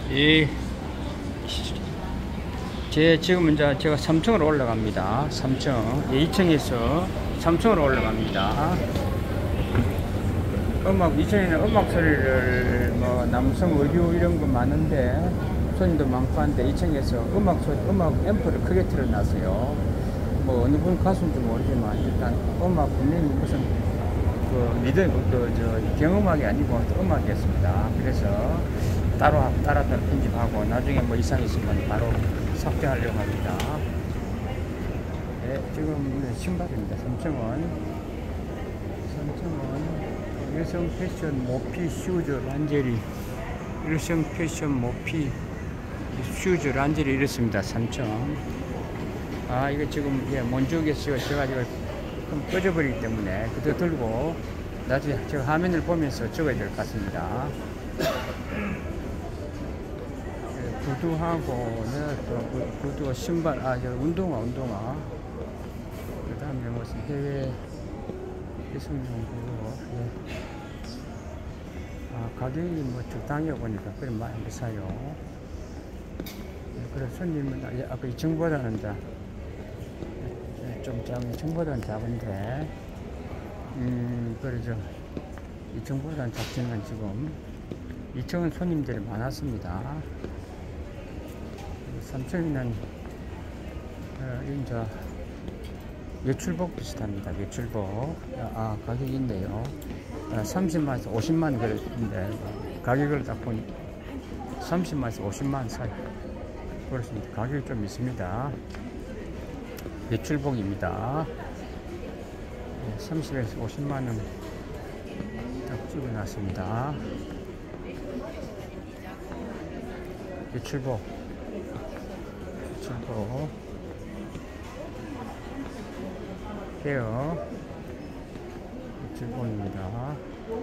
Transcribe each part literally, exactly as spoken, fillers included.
이, 제, 지금 이제 제가 삼 층으로 올라갑니다. 삼 층. 예, 이 층에서 삼 층으로 올라갑니다. 음악, 이 층에는 음악 소리를, 뭐, 남성 의류 이런 거 많은데, 손님도 많고 한데, 이 층에서 음악 소리, 음악 앰프를 크게 틀어놨어요. 뭐, 어느 분 가수인지 모르지만, 일단 음악 분명히 무슨, 그, 미드, 그, 저, 경음악이 아니고 음악이었습니다. 그래서, 따로, 따로 따로 편집하고, 나중에 뭐 이상 있으면 바로 삭제하려고 합니다. 네, 지금 신발입니다. 삼 층은. 삼 층은 여성 패션 모피 슈즈 란제리. 여성 패션 모피 슈즈 란제리 이렇습니다. 삼 층. 아, 이거 지금, 예, 먼지가 져가지고 좀 꺼져버리기 때문에 그대로 들고 나중에 저 화면을 보면서 적어야 될 것 같습니다. 구두하고는 또 구두, 신발, 아, 저 운동화, 운동화. 그 다음에 무슨 해외 여성용 구두. 예. 아, 가격이 뭐 적당히 보니까 그래 많이 비싸요. 예, 그래 손님은 아까 이 층보다는 자, 좀 작은, 이 층보다는 작은데, 음, 그러죠. 이 층보다는 작지만 지금 이 층은 손님들이 많았습니다. 삼 층에는 어, 이제 외출복 비슷합니다. 외출복. 아, 가격이 있네요. 아, 삼십만에서 오십만 그랬는데 가격을 딱 보니 삼십만에서 오십만 사이. 그렇습니다. 가격이 좀 있습니다. 외출복입니다. 삼십에서 오십만 원 딱 찍어놨습니다. 외출복. 외출복. 헤어. 외출복입니다.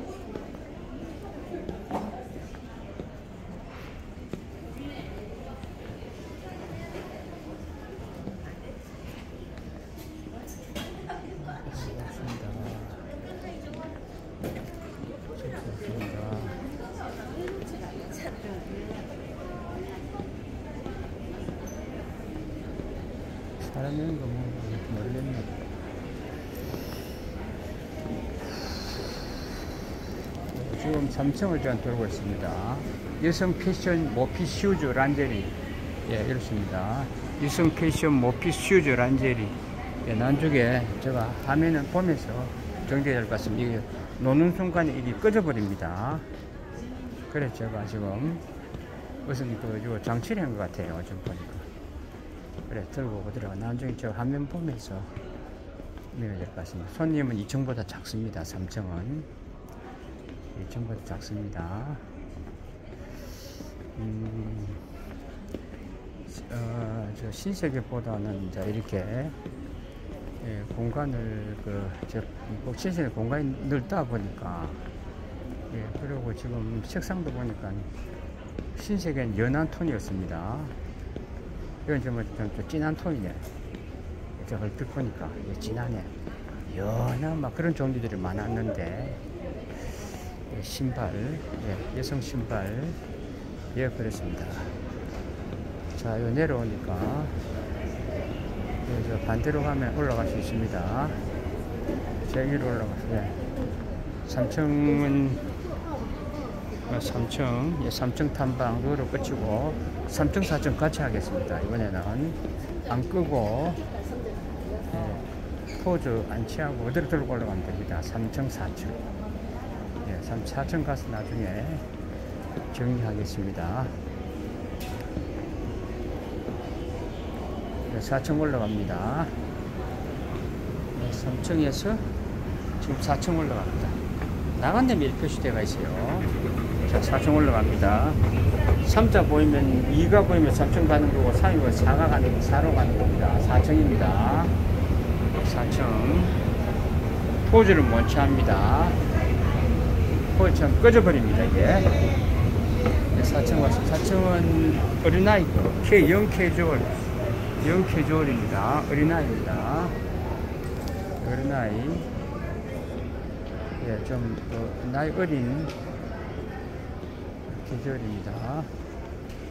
사람 있는 거 모르겠네. 지금 삼 층을 전 돌고 있습니다. 여성 패션 모피 슈즈 란제리. 예, 이렇습니다. 여성 패션 모피 슈즈 란제리. 예, 나중에 제가 화면을 보면서 정리해야 될 것 같습니다. 이게 노는 순간에 이게 꺼져버립니다. 그래서 제가 지금 무슨 그 장치를 한 것 같아요. 지금 보니까. 그래, 들고 들어가. 나중에 저 화면 보면서 밀어야 될 것 같습니다. 손님은 이 층보다 작습니다. 삼 층은. 이 층보다 작습니다. 음, 어, 저 신세계보다는 이제 이렇게, 예, 공간을, 그, 저, 신세계 공간이 넓다 보니까, 예, 그리고 지금 색상도 보니까 신세계는 연한 톤이었습니다. 이건 좀, 좀, 좀 진한 톤이네. 저 얼핏 보니까 예, 진하네. 연한 막 그런 종류들이 많았는데, 예, 신발, 예, 여성 신발, 예, 그렇습니다. 자, 요 내려오니까 예, 저 반대로 가면 올라갈 수 있습니다. 제 위로 올라가서, 예. 삼 층은 삼 층, 예, 삼 층 탐방 도로 끝이고 삼 층, 사 층 같이 하겠습니다. 이번에는 안 끄고, 예, 포즈 안 취하고 어디로 들고 올라가면 됩니다. 삼 층, 사 층. 예, 삼, 사 층 가서 나중에 정리하겠습니다. 예, 사 층 올라갑니다. 예, 삼 층에서 지금 사 층 올라갑니다. 나간 데 미리 표시되어 있어요. 자, 사 층 올라갑니다. 삼자 보이면 이가 보이면 삼 층 가는 거고 삼이 보이면 사가 가는 거, 사로 가는 겁니다. 사 층입니다. 사 층. 포즈를 못 취합니다. 포즈처럼 꺼져버립니다, 이게. 사 층 와서, 사 층은 어린아이, K, 영 캐주얼, 영 캐주얼입니다. 어린아이입니다. 어린아이. 예, 좀, 그, 나이 어린 계절입니다.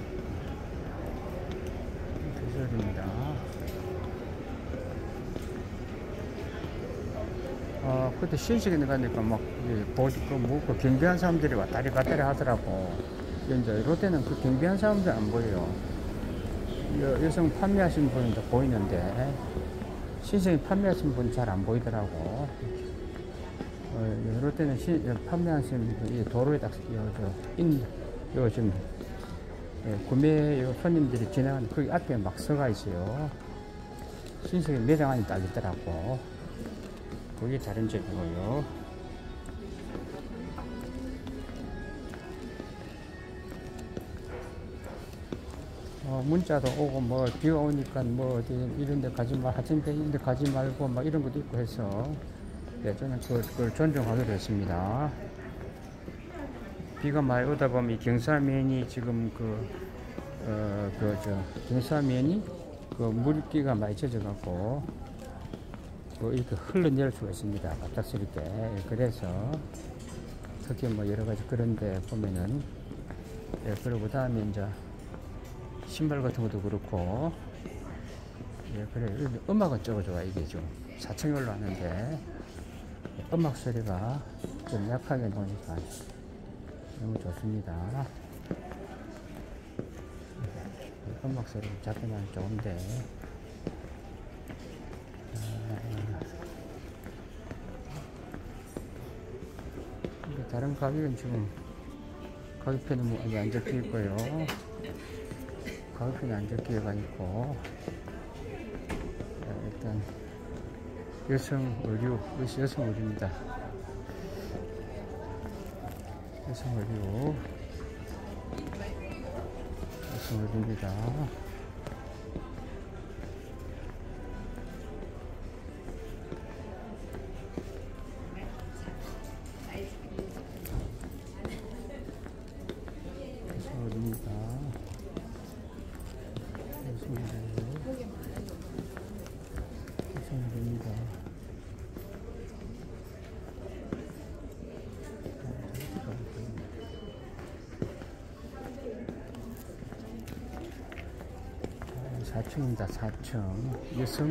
어, 그때 신식에 가니까 막, 예, 보지, 그, 뭐, 그 경비한 사람들이 왔다리 갔다리 하더라고. 이제 롯데는 그 경비한 사람들 안 보여요. 여, 여성 판매하신 분도 보이는데, 신식이 판매하신 분 잘 안 보이더라고. 어, 롯데는 시, 판매하신 분이 도로에 딱, 요, 저, 인, 요, 지금, 예, 구매 요 손님들이 지나가는 그 앞에 막 서가 있어요. 신식이 매장 안에 딱 있더라고. 그게 다른 점이고요. 어, 문자도 오고 뭐 비가 오니까 뭐 어디 이런 데 가지 말 하천 이런 데 가지 말고 막 이런 것도 있고 해서 네, 저는 그, 그걸 존중하기로 했습니다. 비가 많이 오다 보면 경사면이 지금 그, 어, 그, 저, 경사면이 그 물기가 많이 젖어 갖고 뭐 이렇게 흘러내릴 수가 있습니다. 갑작스럽게. 그래서 특히 뭐 여러 가지 그런데 보면은 예, 그리고 다음에 이제 신발 같은 것도 그렇고 예, 그래 음악은 쪼가 좋아. 이게 좀 사층이 올라왔는데 음악 소리가 좀 약하게 나오니까 너무 좋습니다. 음악 소리 작게 나면 좋은데 아, 다른 가격은 지금 가격표는 뭐 아직 안 적혀 있고요. 가격표는 안 적혀가 있고 일단 여성 의류, 여성 의류입니다. 여성 의류, 여성 의류입니다. 여성 의류입니다. 여성 의류, 여성 의류입니다. 사 층입니다. 사 층 여성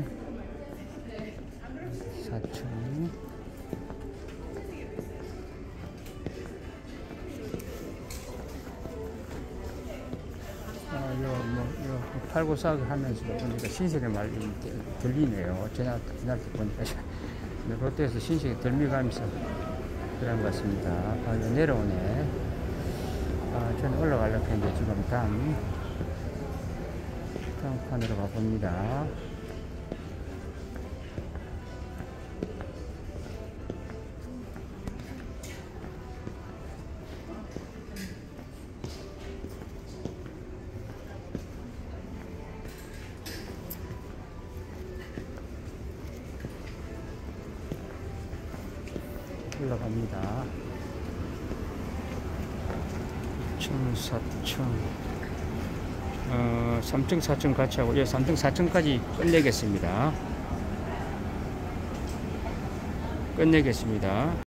사 층 아, 요, 뭐, 요, 팔고 사고 하면서 보니까 신세계 말이 들리네요. 지날, 지날 때 보니까. 롯데에서 신세계 들미가면서 그런 것 같습니다. 아, 내려오네. 아, 저는 올라가려고 했는데 지금 다음, 다음 칸으로 가봅니다. 올라갑니다. 이 층, 사 층, 어, 삼 층, 사 층 같이 하고, 예, 삼 층, 사 층까지 끝내겠습니다. 끝내겠습니다.